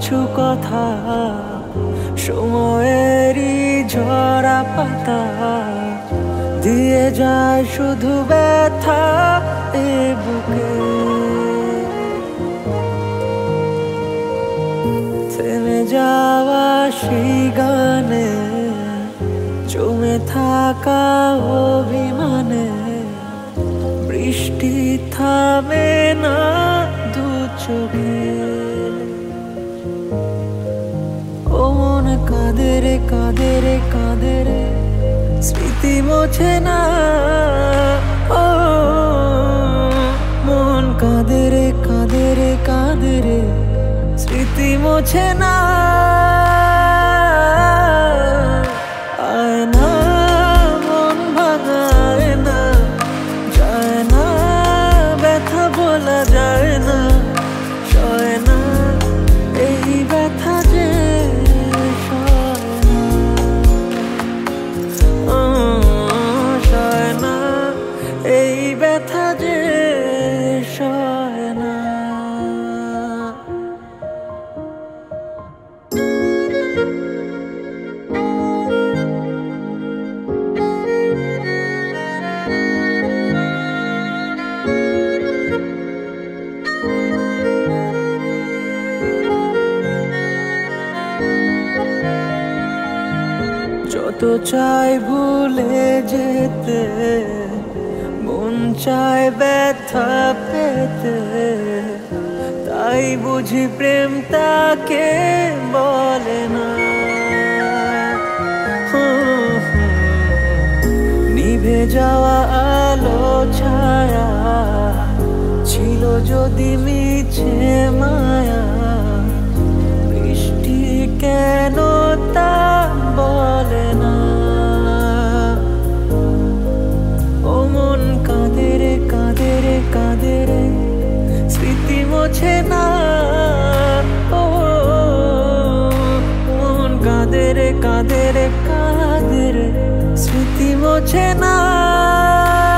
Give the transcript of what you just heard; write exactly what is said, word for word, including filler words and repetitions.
কিছু কথা সময়েরই ঝরা পাতা দিয়ে যায় শুধু ব্যথা এ বুকে। থেমে যাওয়া সেই গানে জমে থাকা অভিমানে বৃষ্টি থামে না দু চোখে। ও মন কাঁদে রে কাঁদে রে কাঁদে রে স্মৃতি মোছে না। ও মন কাঁদে রে কাঁদে রে কাঁদে রে স্মৃতি মোছে না। আয়না মন ভাঙায় না, যায় না ব্যথা বলা যায় না, সয় না এই ব্যথা যে সয় না, সয় না এই ব্যথা যে সয় না। যত চাই ভুলে যেতে মন চায় ব্যথা পেতে, তাই বুঝি প্রেম তাকে বলে না। নিভে যাওয়া আলো ছায়া ছিল যদি মিছে মায়া, বৃষ্টি কেন তা বলে না। ও মন কাঁদে রে কাঁদে রে কাঁদে রে স্মৃতি মোছে না। ও মন কাঁদে রে কাঁদে রে কাঁদে রে স্মৃতি মোছে না।